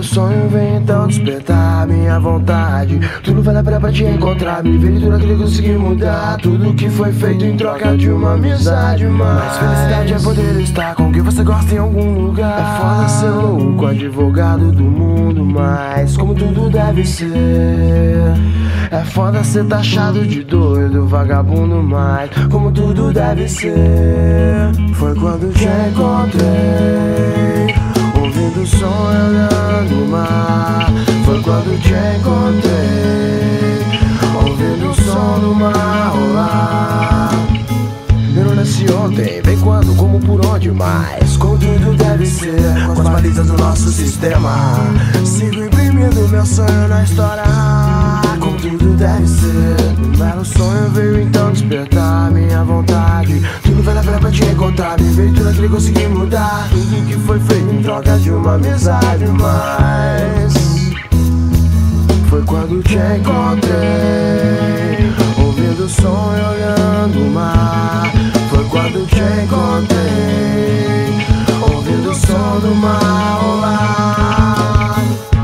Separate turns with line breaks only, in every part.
belo sonho vem então despertar minha vontade. Tudo vale a pena pra te encontrar, me ver e tudo aquilo que consegui mudar. Tudo que foi feito em troca de uma amizade. Mas felicidade é poder estar com quem você gosta em algum lugar. É foda ser louco, advogado do mundo, mas como tudo deve ser. É foda ser taxado de doido, vagabundo, mas como tudo deve ser. Foi quando te encontrei, ouvindo o som e olhando o mar. Foi quando te encontrei, ouvindo o som do mar rolar. Eu não nasci ontem, bem quando, como, por onde, mas como tudo deve ser, com as balizas do nosso sistema. Sigo imprimindo meu sonho na história, como tudo deve ser. Um belo sonho veio então despertar minha vontade. Tudo vale a pena pra te encontrar, me veio tudo aquilo que consegui mudar. Tudo que foi feito em troca de uma amizade. Mas foi quando te encontrei, ouvindo o som e olhando o mar. Foi quando te encontrei, ouvindo o som do mar rolar.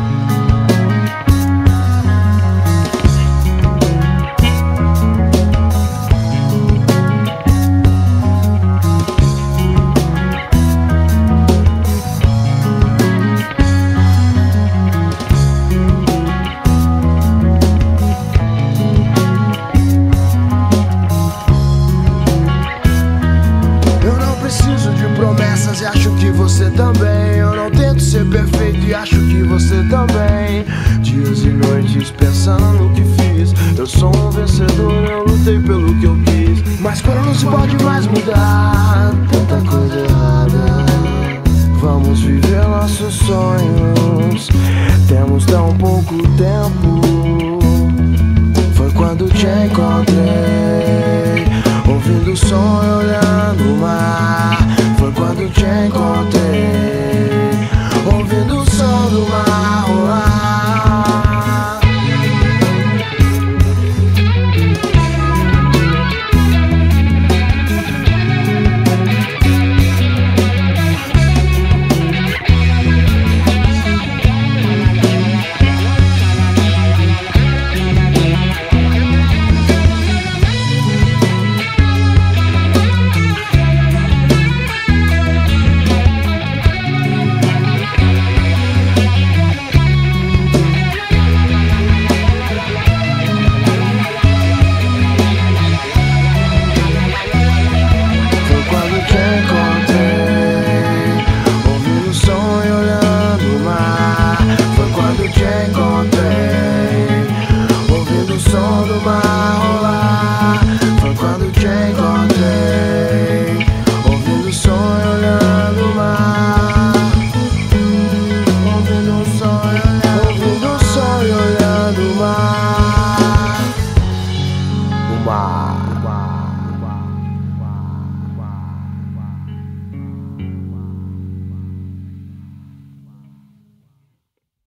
Preciso de promessas e acho que você também. Eu não tento ser perfeito e acho que você também. Dias e noites pensando no que fiz. Eu sou um vencedor, eu lutei pelo que eu quis. Mas quando não se pode mais mudar, tanta coisa errada. Vamos viver nossos sonhos, temos tão pouco tempo. Foi quando te encontrei, ouvindo o som e olhando o mar. Foi quando te encontrei, ouvindo o som do mar rolar. Ouvindo o som do mar rolar.